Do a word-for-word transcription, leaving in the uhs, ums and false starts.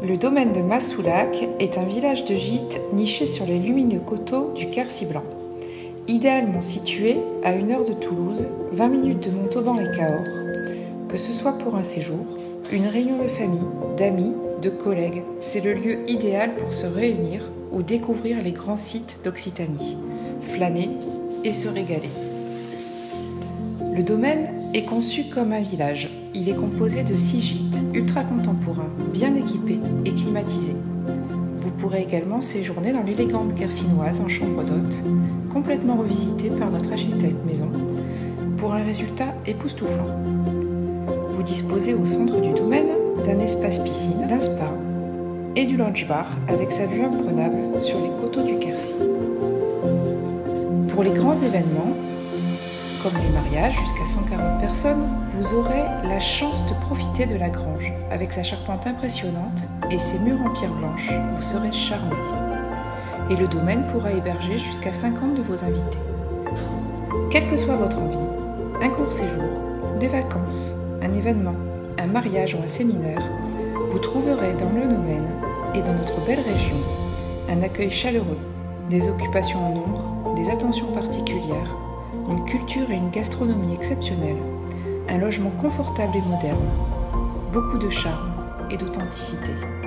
Le domaine de Massoulac est un village de gîtes niché sur les lumineux coteaux du Quercy blanc. Idéalement situé à une heure de Toulouse, vingt minutes de Montauban et Cahors, que ce soit pour un séjour, une réunion de famille, d'amis, de collègues, c'est le lieu idéal pour se réunir ou découvrir les grands sites d'Occitanie, flâner et se régaler. Le domaine est conçu comme un village. Il est composé de six gîtes ultra contemporains, bien équipés et climatisés. Vous pourrez également séjourner dans l'élégante quercinoise en chambre d'hôte, complètement revisitée par notre architecte maison, pour un résultat époustouflant. Vous disposez au centre du domaine d'un espace piscine, d'un spa et du lounge bar avec sa vue imprenable sur les coteaux du Quercy. Pour les grands événements, comme les mariages jusqu'à cent quarante personnes, vous aurez la chance de profiter de la grange. Avec sa charpente impressionnante et ses murs en pierre blanche, vous serez charmés. Et le domaine pourra héberger jusqu'à cinquante de vos invités. Quelle que soit votre envie, un court séjour, des vacances, un événement, un mariage ou un séminaire, vous trouverez dans le domaine et dans notre belle région un accueil chaleureux, des occupations en nombre, des attentions particulières, une culture et une gastronomie exceptionnelles, un logement confortable et moderne, beaucoup de charme et d'authenticité.